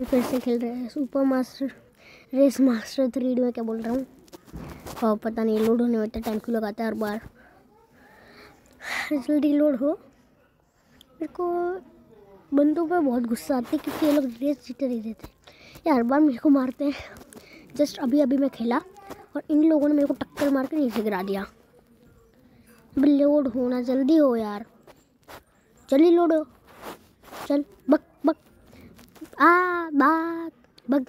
फिर से खेल रहे हैं super master race master 3D में, क्या बोल रहा हूँ। और पता नहीं लोड होने में इतना टाइम क्यों लगाता है हर बार। जल्दी लोड हो। मेरे को बंदों पर बहुत गुस्सा आता है क्योंकि ये लोग रेस जीते नहीं देते। ये हर बार मेरे को मारते हैं। जस्ट अभी अभी मैं खेला और इन लोगों ने मेरे को टक्कर मार के नीचे गिरा दिया। अब लोड होना, जल्दी हो यार, जल्दी लोड हो। चल बक बक बात बक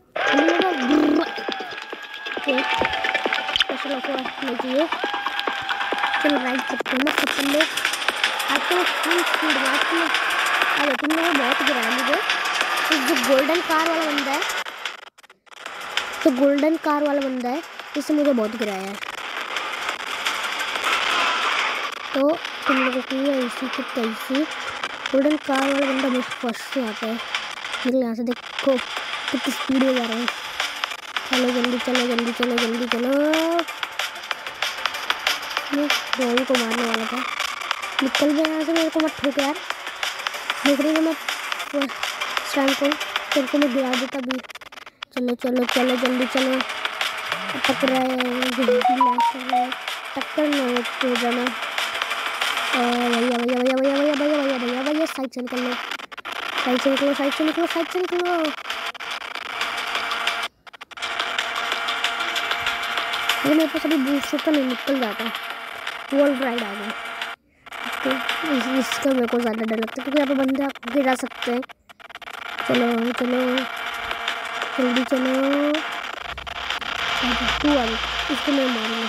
स्पेशल ऑफर नहीं चाहिए। चल राइड करते हैं मत सब लोग। आपको फुल स्पीड में अरे तुम लोगों बहुत गिराया मुझे। जो गोल्डन कार वाला बंदा है, तो गोल्डन कार वाला बंदा है, इससे मुझे बहुत गिराया है। तो तुम लोगों की ऐसी की तैसी गोल्डन कार वाला बंदा मुझे फर्स्ट से आता है। निकल यहाँ से, देखो कितनी स्पीड में जा रहा हूँ। चलो जल्दी चलो जल्दी चलो जल्दी चलो। मैं बॉल को मारने वाला था। निकल गया यहाँ से, मेरे को मत ठोक यार। देख रही हूँ मैं स्टैंड को, तेरे को मैं गिरा देता भी। चलो चलो चलो जल्दी चलो। टक्कर नहीं हो जाना। भैया भैया भैया भैया भैया भैया भैया भैया भैया साइड से निकल लो, साइड से निकलो, साइड से निकलो, साइड से निकलो। ये मेरे पास अभी बूस्ट तो नहीं, निकल जाता है। वॉल राइड आ गई तो इसका मेरे को ज़्यादा डर लगता है क्योंकि यहाँ पे बंदे आप गिरा सकते हैं। चलो चलो जल्दी चलो। तू आ इसको मैं मारूंगा।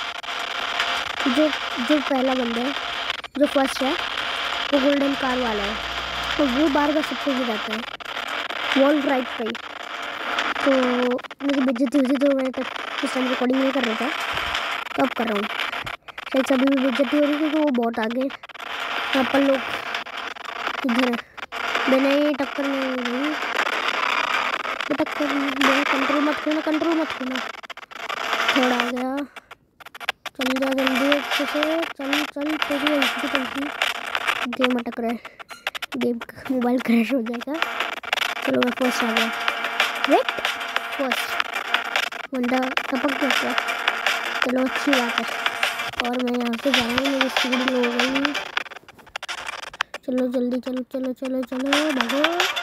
जो पहला बंदा है, जो फर्स्ट है, वो गोल्डन कार वाला है, तो वो बार बार सबको गिराता है वॉल राइड पे ही। तो मेरी बेइज्जती हुई थी, तो मैं तक उस टाइम रिकॉर्डिंग नहीं कर रहा था, तो अब कर रहा हूँ। शायद अभी भी बेइज्जती हो रही थी, तो वो बहुत आगे यहाँ पर लोग इधर बिना ही टक्कर नहीं रही। टक्कर कंट्रोल मत खोना, कंट्रोल मत खोना। थोड़ा आ गया, चल जा जल्दी अच्छे से। चल चल तेरी ऐसी चलती। गेम अटक रहा है, गेम मोबाइल क्रैश हो जाएगा। चलो मैं फर्स्ट आ गया। वेट फर्स्ट बंदा टपक गया। चलो अच्छी बात है। और मैं यहाँ से जा रहा हूँ, मेरी स्पीड हो गई। चलो जल्दी चलो चलो चलो चलो भागो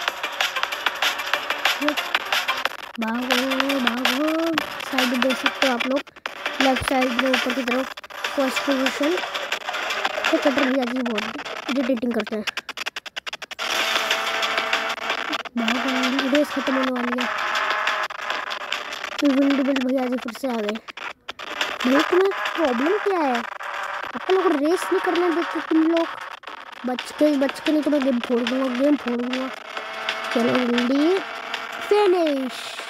भागो भागो। साइड देख सकते हो आप लोग, लेफ्ट साइड में ऊपर की तरफ फर्स्ट पोजीशन। तो कटर भैया जी बहुत इरिटेटिंग करते हैं। रेस खत्म होने वाली है। विंडबिल भैया जी फिर से आ गए। भाई तुम्हें प्रॉब्लम क्या है? आप लोग रेस नहीं करने देते तुम लोग। बच के नहीं तो मैं गेम फोड़ दूँगा, गेम फोड़ दूँगा। चलो जल्दी फिनिश।